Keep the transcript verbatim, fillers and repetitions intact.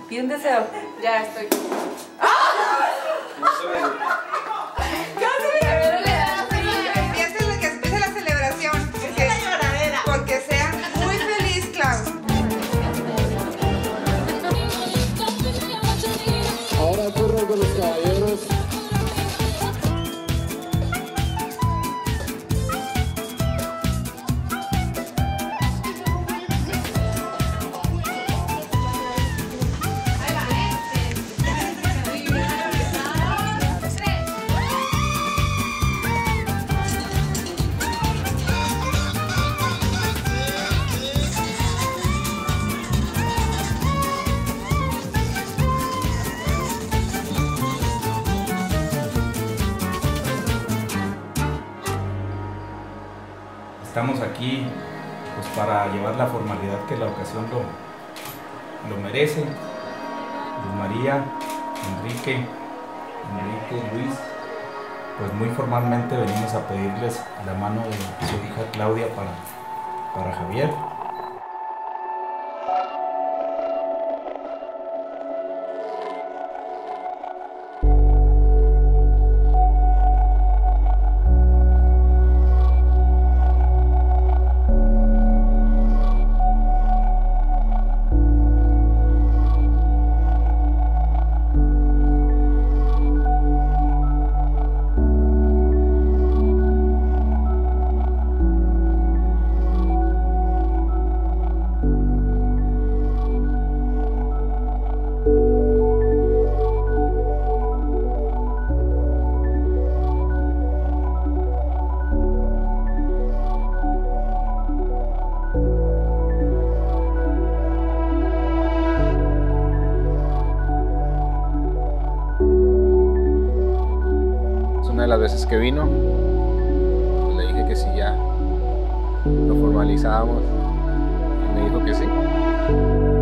Pide un deseo. Ya estoy. Empieza, que empiece la celebración. Porque, porque sea muy feliz, Clau. Ahora ocurre con los caballeros. Estamos aquí pues, para llevar la formalidad que la ocasión lo, lo merece. Luz María, Enrique, Enrique, Luis, pues muy formalmente venimos a pedirles la mano de su hija Claudia para, para Javier. Una de las veces que vino, le dije que si ya lo formalizábamos y me dijo que sí.